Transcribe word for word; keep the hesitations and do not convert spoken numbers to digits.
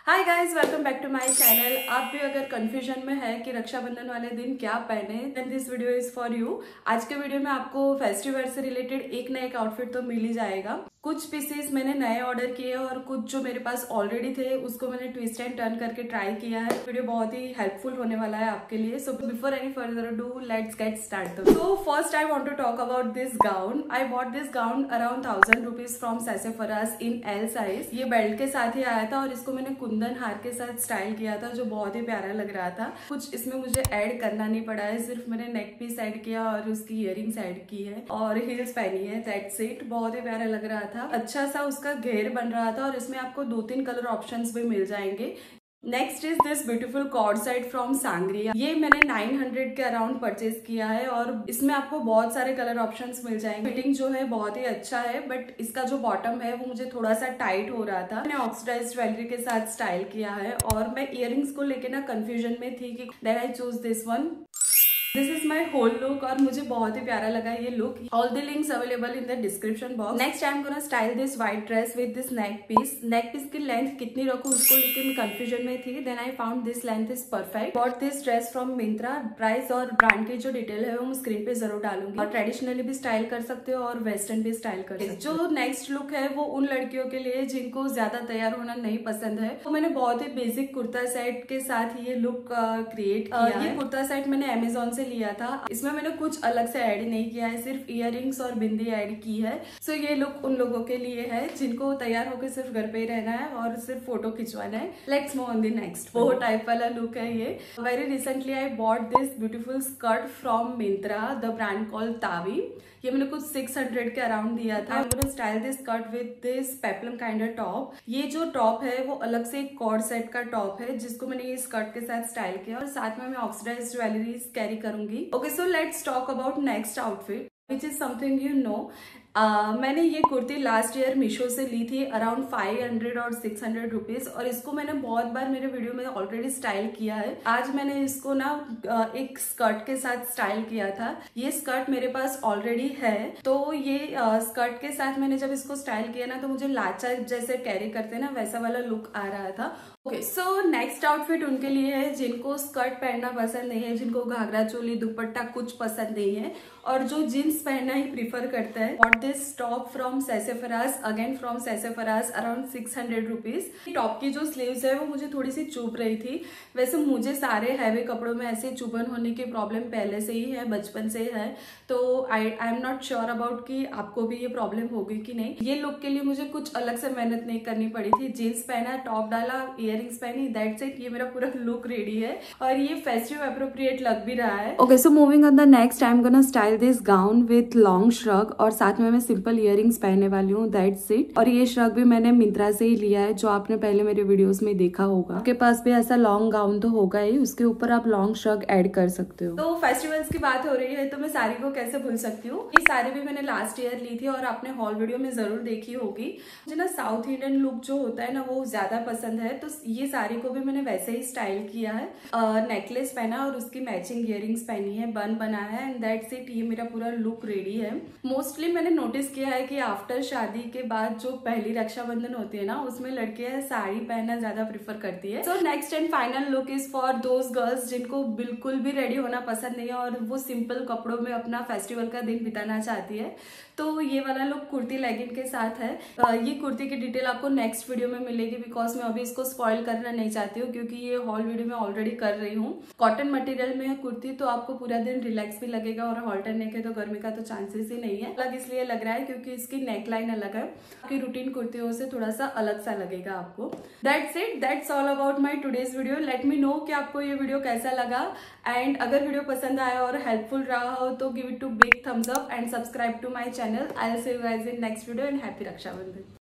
Hi guys, welcome back to my channel. आप भी अगर कंफ्यूजन में है कि रक्षाबंधन वाले दिन क्या पहने, then this video is for you. आज के वीडियो में आपको फेस्टिवल से रिलेटेड एक ना एक आउटफिट तो मिल ही जाएगा। कुछ पीसेस मैंने नए ऑर्डर किए और कुछ जो मेरे पास ऑलरेडी थे उसको मैंने ट्विस्ट एंड टर्न करके ट्राई किया है। वीडियो बहुत ही हेल्पफुल होने वाला है आपके लिए। So before any further ado, let's get start. So first I want to talk about this gown. I bought this gown around thousand rupees from Sassafras in L size. ये belt के साथ ही आया था और इसको मैंने कुंदन हार के साथ स्टाइल किया था, जो बहुत ही प्यारा लग रहा था। कुछ इसमें मुझे ऐड करना नहीं पड़ा है, सिर्फ मैंने नेक पीस ऐड किया और उसकी इयरिंग्स ऐड की है और हील्स पहनी है। That's it. बहुत ही प्यारा लग रहा था, अच्छा सा उसका घेर बन रहा था और इसमें आपको दो तीन कलर ऑप्शंस भी मिल जाएंगे। Next is this beautiful cord set from Sangria. ये मैंने नाइन हंड्रेड के अराउंड परचेज किया है और इसमें आपको बहुत सारे कलर ऑप्शंस मिल जाएंगे। फिटिंग जो है बहुत ही अच्छा है, बट इसका जो बॉटम है वो मुझे थोड़ा सा टाइट हो रहा था। मैंने ऑक्सीडाइज्ड ज्वेलरी के साथ स्टाइल किया है और मैं इयरिंग्स को लेके ना कंफ्यूजन में थी कि then I choose this one. This is my whole look और मुझे बहुत ही प्यारा लगा ये look. All the links available in the description box. Next I am gonna style this white dress with this neck piece. Neck piece की length कितनी रखूं उसको लेकर मैं कंफ्यूजन में थी। Then I found this length is perfect. Bought this dress from Myntra. Price और brand की जो डिटेल है वो मैं स्क्रीन पे जरूर डालूंगी। और ट्रेडिशनली भी स्टाइल कर सकते हो और वेस्टर्न भी स्टाइल कर सकते हो। जो नेक्स्ट लुक है वो उन लड़कियों के लिए जिनको ज्यादा तैयार होना नहीं पसंद है। तो मैंने बहुत ही बेसिक कुर्ता सेट के साथ ये लुक क्रिएट किया। ये कुर्ता सेट मैंने अमेजोन से लिया था। इसमें मैंने कुछ अलग से ऐड नहीं किया है, सिर्फ इयररिंग्स और बिंदी ऐड की है। सो so, ये लुक उन लोगों के लिए है जिनको तैयार होकर सिर्फ घर पे ही रहना है और सिर्फ फोटो खिंचवाना है। Let's move on the next. वो टाइप वाला लुक है ये। Very recently I bought this beautiful skirt from Myntra, the brand called Taavi. ये मैंने कुछ सिक्स हंड्रेड के अराउंड दिया था। I am gonna style this skirt with this peplum kind of top. ये जो टॉप है वो अलग से एक कॉर्ड सेट का टॉप है जिसको मैंने ये स्कर्ट के साथ स्टाइल किया और साथ में मैं ऑक्सीडाइज्ड ज्वेलरीज कैरी करूंगी। Okay, so let's talk about next outfit which is something you know. Uh, मैंने ये कुर्ती लास्ट ईयर मीशो से ली थी अराउंड फाइव हंड्रेड और सिक्स हंड्रेड रुपीज और इसको मैंने बहुत बार मेरे वीडियो में ऑलरेडी स्टाइल किया है। आज मैंने इसको ना एक स्कर्ट के साथ स्टाइल किया था। ये स्कर्ट मेरे पास ऑलरेडी है, तो ये स्कर्ट के साथ मैंने जब इसको स्टाइल किया ना तो मुझे लाचा जैसे कैरी करते ना वैसा वाला लुक आ रहा था। ओके, सो नेक्स्ट आउटफिट उनके लिए है जिनको स्कर्ट पहनना पसंद नहीं है, जिनको घाघरा चोली दुपट्टा कुछ पसंद नहीं है और जो जीन्स पहनना ही प्रीफर करता है। Bought this top from Sassafras, again from Sassafras, around six hundred rupees. Top की जो स्लीव्स है वो मुझे थोड़ी सी चुभ रही थी। वैसे मुझे सारे हैवी कपड़ों में ऐसे चुभन होने की प्रॉब्लम पहले से ही है, बचपन से है, तो I I am not sure about कि आपको भी ये प्रॉब्लम होगी कि नहीं। ये लुक के लिए मुझे कुछ अलग से मेहनत नहीं करनी पड़ी थी। जीन्स पहना, टॉप डाला, इयरिंग्स पहनी, दैट्स इट। ये मेरा पूरा लुक रेडी है और ये फेस्टिव अप्रोप्रिएट लग भी रहा है। Okay, so moving on the next, I am gonna style this gown with long shrug और साथ में मैं सिंपल इयरिंग्स पहनने वाली हूँ। That's it. और ये श्रग भी मैंने मिंत्रा से ही लिया है, जो आपने पहले मेरे वीडियोस में देखा होगा। आपके पास भी ऐसा लॉन्ग गाउन तो होगा ही, उसके ऊपर आप लॉन्ग श्रग ऐड कर सकते हो। तो फेस्टिवल्स की बात हो रही है तो मैं साड़ी को कैसे भूल सकती हूँ। ये साड़ी भी मैंने लास्ट ईयर ली थी और आपने हॉल वीडियो में जरूर देखी होगी। मुझे ना साउथ इंडियन लुक जो होता है ना वो ज्यादा पसंद है, तो ये साड़ी को भी मैंने वैसे ही स्टाइल किया है। नेकलेस पहना और उसकी मैचिंग इयरिंग्स पहनी है, बन बनाया है एंड दैट्स इट। ये मेरा पूरा लुक रेडी है। मोस्टली मैंने नोटिस किया है कि आफ्टर शादी के बाद जो पहली रक्षाबंधन होती है ना उसमें लड़कियां साड़ी पहनना ज्यादा प्रेफर करती है। So next and final look is for those girls जिनको बिल्कुल भी रेडी होना पसंद नहीं है और वो सिंपल कपड़ों में अपना फेस्टिवल का दिन बिताना चाहती है। तो ये वाला लुक कुर्ती लेगिंग के साथ है। ये कुर्ती की डिटेल आपको नेक्स्ट वीडियो में मिलेगी, बिकॉज मैं अभी इसको स्पॉइल करना नहीं चाहती हूँ क्योंकि ये हॉल वीडियो में ऑलरेडी कर रही हूँ। कॉटन मटेरियल में है कुर्ती, तो आपको पूरा दिन रिलैक्स भी लगेगा और हॉल्टर नेक है तो गर्मी का तो चांसेस ही नहीं है। अलग इसलिए लग रहा है क्योंकि इसकी नेक लाइन अलग है, आपकी रूटीन कुर्तियों से थोड़ा सा अलग सा लगेगा आपको। That's it, that's all about my today's video. Let me know कि आपको ये वीडियो कैसा लगा एंड अगर वीडियो पसंद आया और हेल्पफुल रहा हो तो give it two big thumbs up and subscribe to my channel. I will see you guys in next video and happy Rakshabandhan.